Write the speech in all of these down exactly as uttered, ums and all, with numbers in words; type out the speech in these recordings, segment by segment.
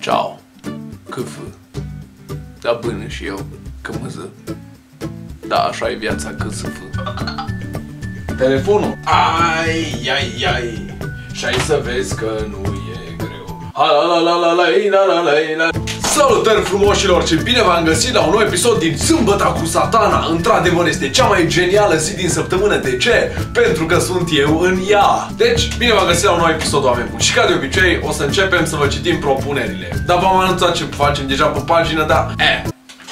Ciao. Câfă. Da până și eu. Cămăză. Da, așa e viața, cât să fă. Telefonul. Ai, ai, ai. Și-ai să vezi că nu e greu. Ha, la, la, la, la, la, la, la, la, la. Salutări frumoșilor și bine v-am găsit la un nou episod din Sâmbăta cu Satana. Într-adevăr este cea mai genială zi din săptămână. De ce? Pentru că sunt eu în ea. Deci, bine v-am găsit la un nou episod, oameni buni. Și ca de obicei, o să începem să vă citim propunerile. Dar v-am anunțat ce facem deja pe pagină, dar... Eh.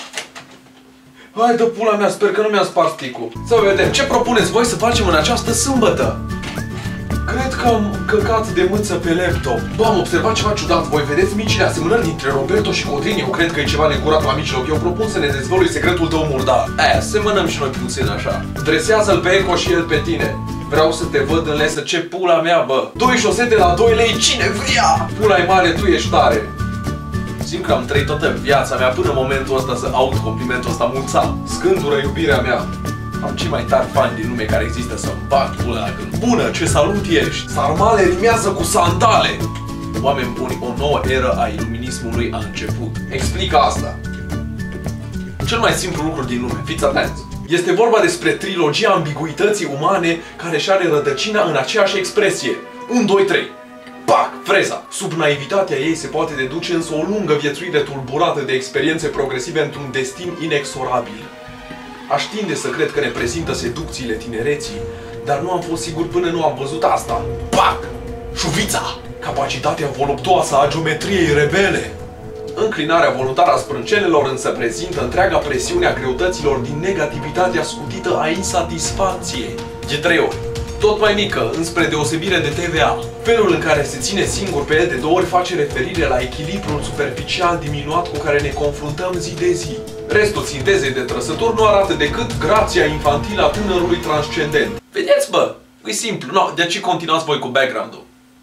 Hai de pula mea, sper că nu mi-am spart sticul. Să vedem, ce propuneți voi să facem în această sâmbătă? Cred că am căcat de mâță pe laptop. Bă, am observat ceva ciudat. Voi vedeți micile asemănări dintre Roberto și Codrin? Eu cred că e ceva necurat la mijloc. Eu propun să ne dezvălui secretul tău murdar. Aia, semănăm și noi puțin așa. Dresează-l pe Eco și el pe tine. Vreau să te văd în lesă. Ce pula mea, bă? Doi șosete la doi lei, cine vrea? Pula e mare, tu ești tare. Simt că am trăit toată viața mea până în momentul ăsta să aud complimentul ăsta. Mulța, scândură iubirea mea. Am cei mai tari fani din lume care există să-mi bag pula la gând. Bună, ce salut ești! Sarmale rimează cu sandale! Oameni buni, o nouă eră a iluminismului a început. Explică asta. Cel mai simplu lucru din lume, fiți atenți. Este vorba despre trilogia ambiguității umane care și are rădăcina în aceeași expresie. unu, doi, trei. Pac! Freza! Sub naivitatea ei se poate deduce însă o lungă viețuire tulburată de experiențe progresive într-un destin inexorabil. Aș tinde să cred că ne prezintă seducțiile tinereții, dar nu am fost sigur până nu am văzut asta. Pac! Șuvița! Capacitatea voluptuoasă a geometriei rebele. Înclinarea voluntară a sprâncenelor însă prezintă întreaga presiune a greutăților din negativitatea scutită a insatisfacției. De trei ori. Tot mai mică, înspre deosebire de T V A. Felul în care se ține singur pe el de două ori face referire la echilibrul superficial diminuat cu care ne confruntăm zi de zi. Restul sintezei de trăsături nu arată decât grația infantilă a tânărului transcendent. Vedeți, bă, e simplu. No, de ce continuați voi cu background-ul?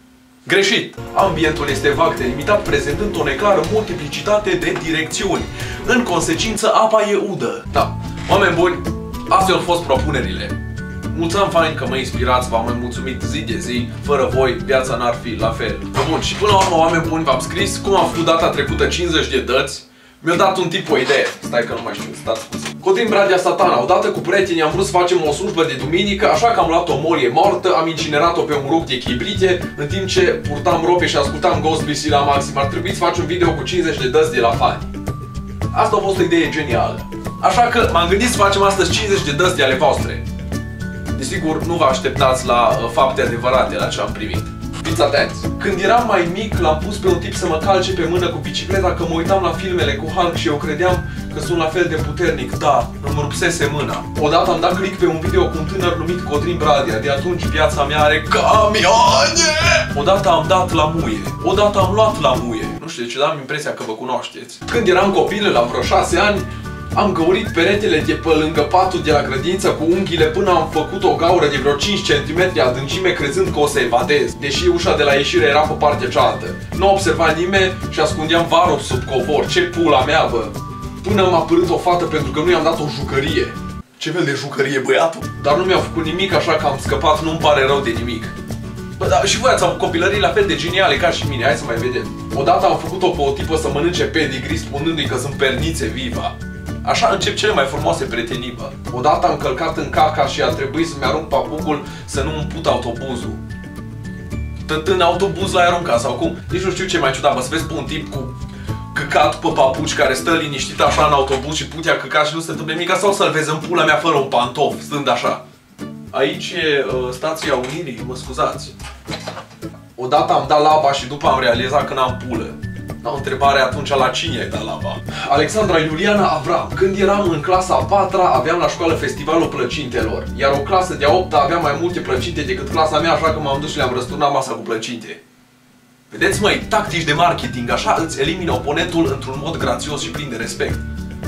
Greșit! Ambientul este vag delimitat, prezentând o neclară multiplicitate de direcțiuni. În consecință, apa e udă. Da, oameni buni, astea au fost propunerile. Mulțumim fain că mă inspirați, v-am mai mulțumit zi de zi. Fără voi, viața n-ar fi la fel. Bun, și până la urmă, oameni buni, v-am scris cum am făcut data trecută cincizeci de dăți. Mi-a dat un tip o idee. Stai că nu mai știu, stați puțin. Codrin Bradea Satana. Odată cu prietenii am vrut să facem o slujbă de duminică, așa că am luat o molie moartă, am incinerat-o pe un rug de chibrite, în timp ce purtam rope și ascultam Ghost P C la maxim. Ar trebui să faci un video cu cincizeci de dăți de la fani. Asta a fost o idee genială. Așa că m-am gândit să facem astăzi cincizeci de dăți de ale voastre. Desigur, nu vă așteptați la uh, fapte adevărate la ce am primit. Fiți atenți! Când eram mai mic, l-am pus pe un tip să mă calce pe mână cu bicicleta, că mă uitam la filmele cu Hulk și eu credeam că sunt la fel de puternic. Da, îmi rupsese mâna. Odată am dat click pe un video cu un tânăr numit Codrin Bradea. De atunci viața mea are camioane! Odată am dat la muie. Odată am luat la muie. Nu știu de ce, dar am impresia că vă cunoașteți. Când eram copil, la vreo șase ani, am găurit peretele de pe lângă patul de la grădiniță cu unghiile până am făcut o gaură de vreo cinci centimetri adâncime, crezând că o să evadez, deși ușa de la ieșire era pe partea cealaltă. Nu observa nimeni și ascundeam varul sub covor. Ce pula mea, bă! Până m-a părât o fată pentru că nu i-am dat o jucărie. Ce fel de jucărie, băiatul? Dar nu mi-au făcut nimic, așa că am scăpat, nu-mi pare rău de nimic. Bă, dar și voi ați avut copilării la fel de geniale ca și mine, hai să mai vedem. Odată am făcut-o pe o tipă să mănânce pedigree, spunându-i că sunt pernițe viva. Așa încep cele mai frumoase prietenii, bă. Odată am călcat în caca și a trebuit să-mi arunc papucul să nu împut autobuzul. Tot în autobuz l-ai aruncat sau cum? Nici nu știu ce mai ciudat, bă, să vezi pe un tip cu căcat pe papuci care stă liniștit așa în autobuz și putea căcat și nu se întâmplă nimic, sau să-l vezi în pula mea fără un pantof, stând așa. Aici e uh, stația Unirii, mă scuzați. Odată am dat laba și după am realizat că n-am pulă. Da, întrebarea atunci la cine ai dat laba? Alexandra Iuliana Avram. Când eram în clasa a patra, aveam la școală festivalul plăcintelor. Iar o clasă de a opta avea mai multe plăcinte decât clasa mea, așa că m-am dus și le-am răsturnat masa cu plăcinte. Vedeți, măi, tactici de marketing, așa îți elimini oponentul într-un mod grațios și plin de respect.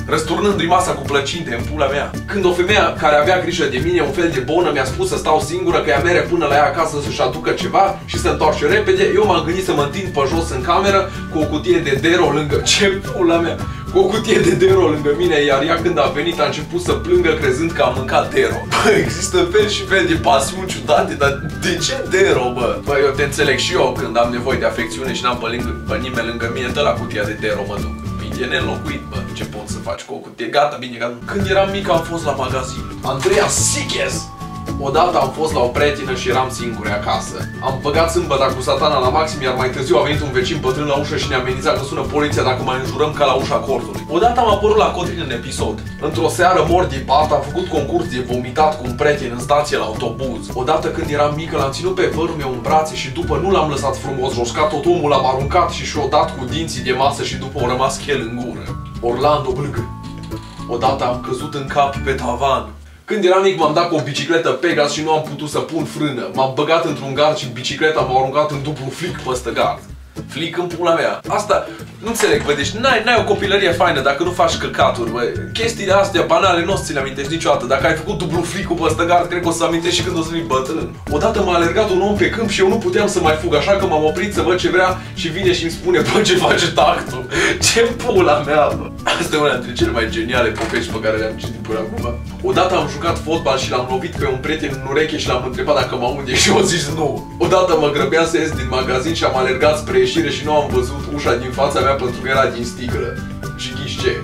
răsturnându-i masa cu plăcinte în pula mea. Când o femeie care avea grijă de mine, un fel de bonă, mi-a spus să stau singură, că ea mere până la ea acasă să-și aducă ceva și să întoarce repede, eu m-am gândit să mă întind pe jos în cameră cu o cutie de Dero lângă... Ce pula mea! Cu o cutie de Dero lângă mine, iar ea când a venit a început să plângă crezând că am mâncat Dero. Bă, există fel și fel de pasiuni ciudate, dar de ce Dero, bă? Bă, eu te înțeleg și eu când am nevoie de afecțiune și n-am pe, lângă, pe nimeni lângă mine, dă la cutia de Dero, mă duc. E neînlocuit, bă, ce poți să faci cu o cutie? Gata, bine, gata. Când eram mic am fost la magazin. Andreea Siches! Odată am fost la o prietenă și eram singuri acasă. Am băgat sâmbăta cu satana la maxim, iar mai târziu a venit un vecin bătrân la ușă și ne-a amenințat că sună poliția dacă mai înjurăm ca la ușa cortului. Odată am apărut la Cotrin în episod. Într-o seară mordipat am făcut concurs de vomitat cu un prieten în stație la autobuz. Odată când eram mică l-am ținut pe vărul meu în brațe și după nu l-am lăsat frumos jos, ca tot omul l-am aruncat și și-o dat cu dinții de masă și după au rămas chel în gură. Orlando Blg. Odată am căzut în cap pe tavan. Când eram mic m-am dat cu o bicicletă Pegas și nu am putut să pun frână. M-am băgat într-un gard și bicicleta m-a aruncat în dublu flic peste gard. Flic în pula mea. Asta, nu înțeleg, bă, deci n-ai o copilărie faină dacă nu faci căcaturi, bă. Chestiile astea banale nu o să ți le amintești niciodată. Dacă ai făcut dublu flicul peste gard, cred că o să amintești și când o să fii bătrân. Odată m-a alergat un om pe câmp și eu nu puteam să mai fug, așa că m-am oprit să văd ce vrea și vine și îmi spune, bă, ce face tactul? Ce pula mea, bă. Asta e una dintre cele mai geniale povești pe care le-am citit până acum. Odată am jucat fotbal și l-am lovit pe un prieten în ureche și l-am întrebat dacă mă aude și eu zis nu. Odată mă grăbeam să ies din magazin și am alergat spre ieșire și nu am văzut ușa din fața mea pentru că era din sticlă. Și ghiși ce?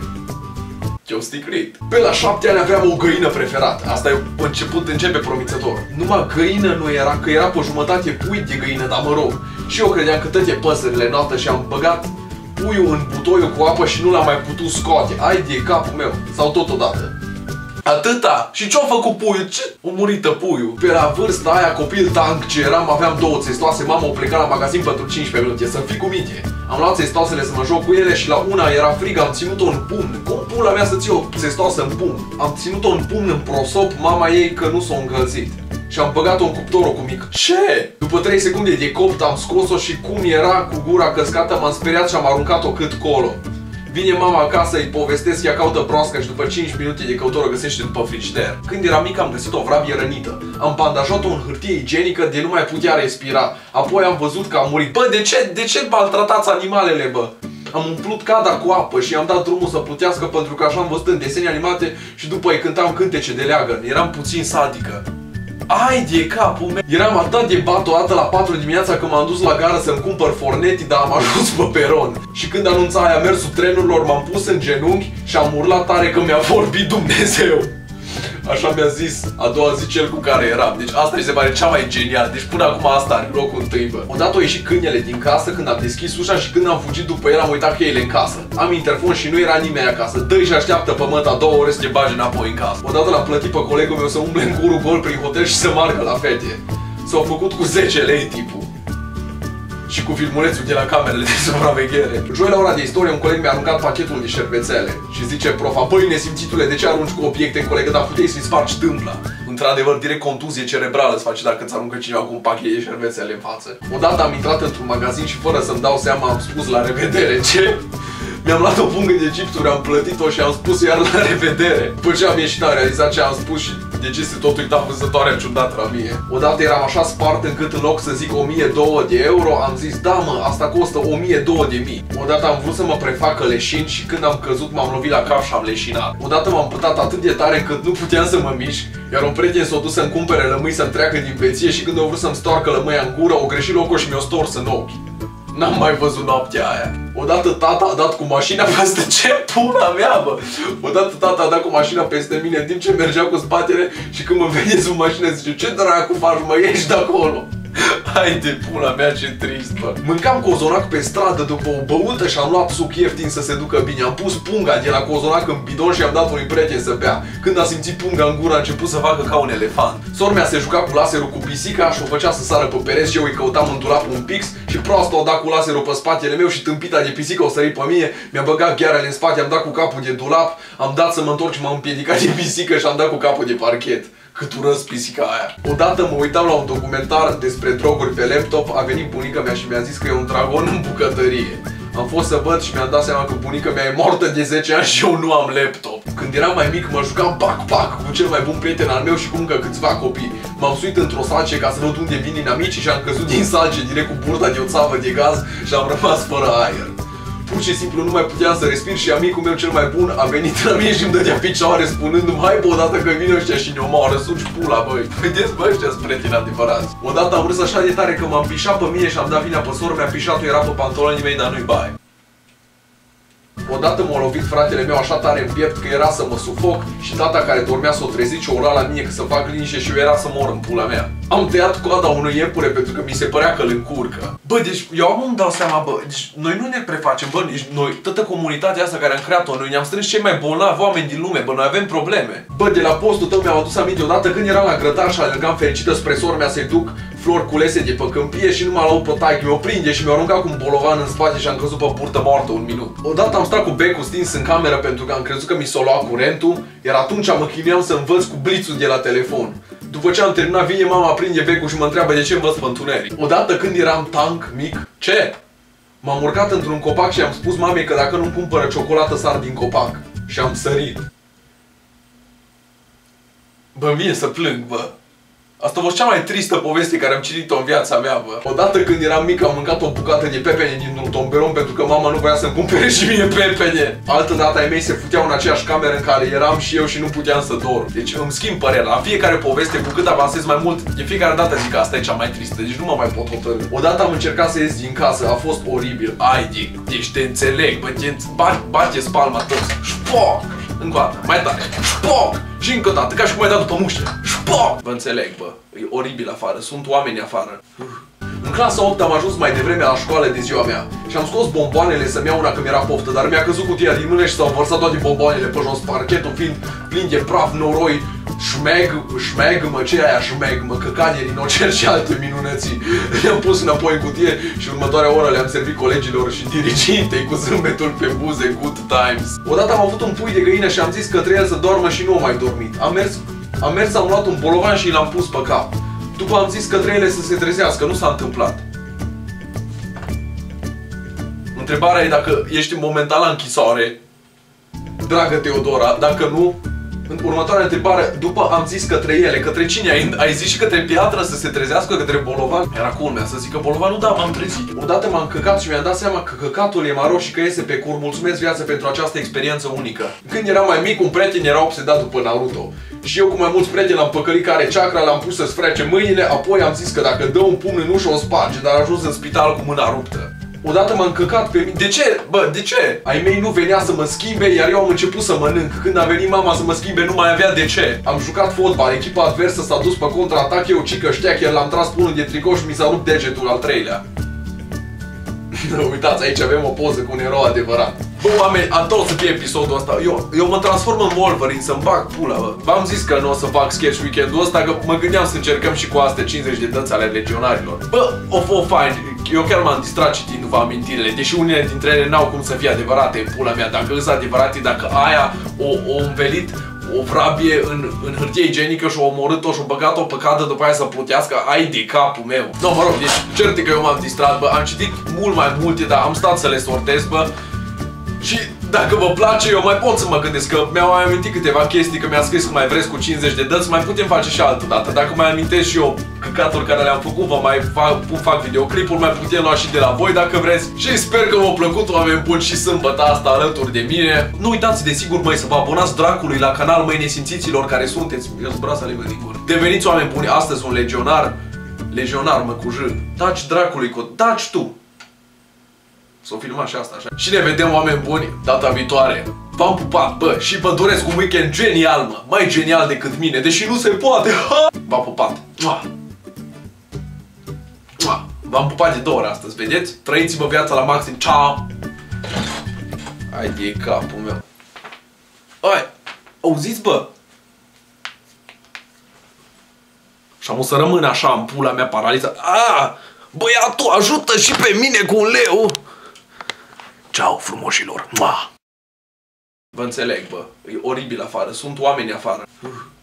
Ce-o sticlit. Pe la șapte ani aveam o găină preferată. Asta e început, începe promițător. Numai găină nu era, că era pe jumătate pui de găină, dar mă rog. Și eu credeam că toate păsările noapte și am băgat puiul în butoiul cu apă și nu l-am mai putut scoate. Ai de capul meu. Sau totodată. Atâta! Și ce-a făcut puiul? Ce? O murită puiul. Pe la vârsta aia, copil tank ce eram, aveam două țestoase. Mama o pleca la magazin pentru cincisprezece minute. Să fii cu minte. Am luat țestoasele să mă joc cu ele și la una era frig, am ținut-o în pumn. Cum pula mea să ții o țestoasă în pumn? Am ținut-o în pumn în prosop, mama ei că nu s-o încălzit. Și am băgat-o în cuptorul cu mic. Ce? După trei secunde de copt am scos-o și cum era cu gura căscată m-am speriat și am aruncat-o cât colo. Vine mama acasă, îi povestesc, ea caută broască și după cinci minute de căutură găsește după frigider. Când eram mic am găsit o vrabie rănită. Am bandajat-o în hârtie igienică de nu mai putea respira. Apoi am văzut că a murit. Bă, de ce, de ce maltratați animalele, bă? Am umplut cadra cu apă și i-am dat drumul să plutească pentru că așa am văzut în desene animate și după îi cântam cântece de leagăn. Eram puțin sadică. Ai de capul meu! Eram atât de bat o dată la patru dimineața că m-am dus la gară să-mi cumpăr forneti, dar am ajuns pe peron. Și când anunța aia mersul trenurilor, m-am pus în genunchi și am urlat tare că mi-a vorbit Dumnezeu. Așa mi-a zis a doua zi cel cu care eram. Deci asta mi se pare cea mai genială. Deci până acum asta are locul întâi, bă. Odată au ieșit câinele din casă când am deschis ușa și când am fugit după el am uitat cheile în casă. Am interfon și nu era nimeni acasă. Dă-i și așteaptă pe măta două ore să te bagi înapoi în casă. Odată l-am plătit pe colegul meu să umble în curul gol prin hotel și să marcă la fete. S-au făcut cu zece lei tipul. Și cu filmulețul de la camerele de supraveghere. Joi la ora de istorie un coleg mi-a aruncat pachetul de șervețele și zice profa, băi nesimțitule, de ce arunci cu obiecte în colegă, dar puteai să-i spargi tâmpla. Într-adevăr, direct contuzie cerebrală îți face dacă îți aruncă cineva cu un pachet de șervețele în față. Odată am intrat într-un magazin și fără să-mi dau seama am spus la revedere. Ce? Mi-am luat o pungă de chipsuri, am plătit-o și am spus iar la revedere. După ce am ieșit am realizat ce am spus și de ce se tot uita vânzătoarea ciudată la mie. Odată eram așa spart încât în loc să zic o mie două de euro, am zis da mă, asta costă o mie două de mii. Odată am vrut să mă prefacă leșin și când am căzut m-am lovit la cap și am leșinat. Odată m-am pătat atât de tare încât nu puteam să mă mișc, iar un prieten s-a dus să-mi cumpere lămâi să-mi treacă din peție și când a vrut să-mi stoarcă lămâia în gură, o greșit locul și mi-o stors în ochi. N-am mai văzut noaptea aia. Odată tata a dat cu mașina peste ce pula mea, bă. Odată tata a dat cu mașina peste mine în timp ce mergea cu spatele și când mă vede sub mașină zice, ce dracu faci, mă, ieși de acolo. Hai de pula mea, ce trist, bă. Mâncam cozonac pe stradă după o băută și am luat suc ieftin să se ducă bine. Am pus punga de la cozonac în bidon și am dat unui prieten să bea. Când a simțit punga în gură a început să facă ca un elefant. Sora mea se juca cu laserul cu pisica și o făcea să sară pe pereți și eu îi căutam în dulap un pix și proastă o dat cu laserul pe spatele meu și tâmpita de pisică o sărit pe mine. Mi-a băgat ghearele în spate, am dat cu capul de dulap, am dat să mă întorc și m-am împiedicat de pisică și am dat cu capul de parchet. Cât urăsc pisica aia. Odată mă uitam la un documentar despre droguri pe laptop, a venit bunica mea și mi-a zis că e un dragon în bucătărie. am fost să văd și mi-am dat seama că bunica mea e moartă de zece ani și eu nu am laptop. Când eram mai mic mă jucam pac-pac cu cel mai bun prieten al meu și cu încă câțiva copii. M-am suit într-o salce ca să văd unde vin inamicii și am căzut din salce direct cu burta de o țavă de gaz și am rămas fără aer. Pur și simplu nu mai puteam să respir și amicul meu cel mai bun a venit la mine și îmi dădea picioare spunându-mi hai bă, odată că vin ăștia și ne omoară, suci pula, băi. Vedeți, bă, ăștia sunt prieteni adevărați. Odată am râs așa de tare că m-am pișat pe mine și am dat vina pe soră mea, pișatul era pe pantalonii mei, dar nu-i baie. Odată m-a lovit fratele meu așa tare în piept că era să mă sufoc și tata care dormea s-o trezit și o ura la mine că să fac liniște și eu era să mor în pula mea. Am tăiat coada unui iepure pentru că mi se părea că îl încurcă. Bă, deci eu am îmi dau seama, bă, deci noi nu ne prefacem, bă, deci noi, toată comunitatea asta care am creat-o, noi ne-am strâns cei mai bolnavi oameni din lume, bă, noi avem probleme. Bă, de la postul tău mi-am adus aminte odată când eram la grătar și alergam fericită spre sora mea să-i duc flori culese de pe câmpie și nu m-a luat pe taică, mi-o prinde și mi-a aruncat cu un bolovan în spate și am căzut pe burtă moartă un minut. Odată am stat cu becul stins în cameră pentru că am crezut că mi s-a luat curentul, iar atunci mă chinuiam să învăț cu blițul de la telefon. După ce am terminat, vine mama, prinde becul și mă întreabă de ce învăț pe întuneric. Odată când eram tank mic, ce? M-am urcat într-un copac și am spus mamei că dacă nu-mi cumpără ciocolată sar din copac. Și am sărit. Bă, vine să plâng, bă. Asta a fost cea mai tristă poveste care am citit-o în viața mea, bă. Odată când eram mic am mâncat o bucată de pepene dintr-un tomberon pentru că mama nu voia să-mi cumpere și mie pepene. Altă dată ai mei se futeau în aceeași cameră în care eram și eu și nu puteam să dorm. Deci îmi schimb părerea. La fiecare poveste, cu cât avansez mai mult, de fiecare dată zic că asta e cea mai tristă, deci nu mă mai pot hotărî. Odată am încercat să ies din casă, a fost oribil. Ai, deci te înțeleg, bă, te bate-ți palma toți. Șpoc! Încă o dată, mai tare. Șpoc! Și încă o dată, ca și cum ai dat după muște. Șpoc! Vă înțeleg, bă. E oribil afară. Sunt oameni afară. În clasa opt am ajuns mai devreme la școală de ziua mea și am scos bomboanele să-mi iau una că mi-era poftă, dar mi-a căzut cutia din mână și s-au vărsat toate bomboanele pe jos, parchetul fiind plin de praf, noroi, șmeg, șmeg, mă, ce aia șmeg, mă, căcanie, rinocer și alte minunății. Le-am pus înapoi în cutie și următoarea oră le-am servit colegilor și dirigintei cu zâmbetul pe buze, good times. Odată am avut un pui de găină și am zis că trebuie să doarmă și nu am mai dormit. Am mers, am mers, am luat un bolovan și l-am pus pe cap. După am zis că trebuie să se trezească, nu s-a întâmplat. Întrebarea e dacă ești momentan la închisoare, dragă Teodora, dacă nu, următoarea întrebare, după am zis către ele, către cine ai, ai zis și către piatră să se trezească, către bolovan? Era culmea să zică bolovanul, da, m-am trezit. Odată m-am căcat și mi-am dat seama că căcatul e maro și că iese pe cur. Mulțumesc viață pentru această experiență unică. Când eram mai mic, un prieten era obsedat după Naruto. Și eu cu mai mulți prieteni l-am păcălit care chakra, l-am pus să-ți frece mâinile, apoi am zis că dacă dă un pumn în ușă o sparge, dar a ajuns în spital cu mâna ruptă. Odată m-am căcat pe mine. De ce? Bă, de ce? Ai mei nu venea să mă schimbe, iar eu am început să mănânc. Când a venit mama să mă schimbe, nu mai avea de ce. Am jucat fotbal, echipa adversă s-a dus pe contraatac, eu cică șteacher, l-am tras pe unul de tricou și mi s-a rupt degetul al treilea. Uitați, aici avem o poză cu un erou adevărat. Bă, oameni, a tot să fie episodul ăsta. Eu, eu mă transform în Wolverine, să-mi bag pula, bă. V-am zis că nu o să fac sketch weekend-ul ăsta, că mă gândeam să încercăm și cu astea cincizeci de dăți ale legionarilor. Bă, o fost fain. Eu chiar m-am distrat citindu-vă amintirile, deși unele dintre ele n-au cum să fie adevărate, pula mea. Dacă îs adevărate, dacă aia o, o învelit o vrabie în, în hârtie igienică și-o omorât-o și-o băgat-o pe cadă, după aia să plutească, ai de capul meu. No, mă rog, deci cert că eu m-am distrat, bă, am citit mult mai multe, dar am stat să le sortez, bă. Și dacă vă place, eu mai pot să mă gândesc că mi-au mai amintit câteva chestii, că mi-a scris că mai vreți cu cincizeci de dăți, mai putem face și altă dată. Dacă mai amintesc și eu căcatul care le-am făcut, vă mai fac, fac videoclipuri, mai putem lua și de la voi dacă vreți. Și sper că v-a plăcut, oameni buni, și sâmbătă asta alături de mine. Nu uitați desigur, măi, să vă abonați dracului la canal, măi, nesimțiților care sunteți. Eu sunt brasa lui din gură. Deveniți oameni buni, astăzi un legionar. Legionar, mă, cu J. Taci dracului, cu taci tu. S-o filmat și asta așa. Și ne vedem, oameni buni, data viitoare. V-am pupat, bă, și vă doresc un weekend genial, mă. Mai genial decât mine, deși nu se poate. V-am pupat. V-am pupat de două ori astăzi, vedeți? Trăiți-vă viața la maxim. Ciao. Hai de capul meu. Hai, auziți, bă? Și am o să rămân așa în pula mea paralizat. Ah! Băiatul, ajută și pe mine cu un leu! Ceau, frumoșilor! Mua! Vă înțeleg, bă. E oribil afară. Sunt oameni afară.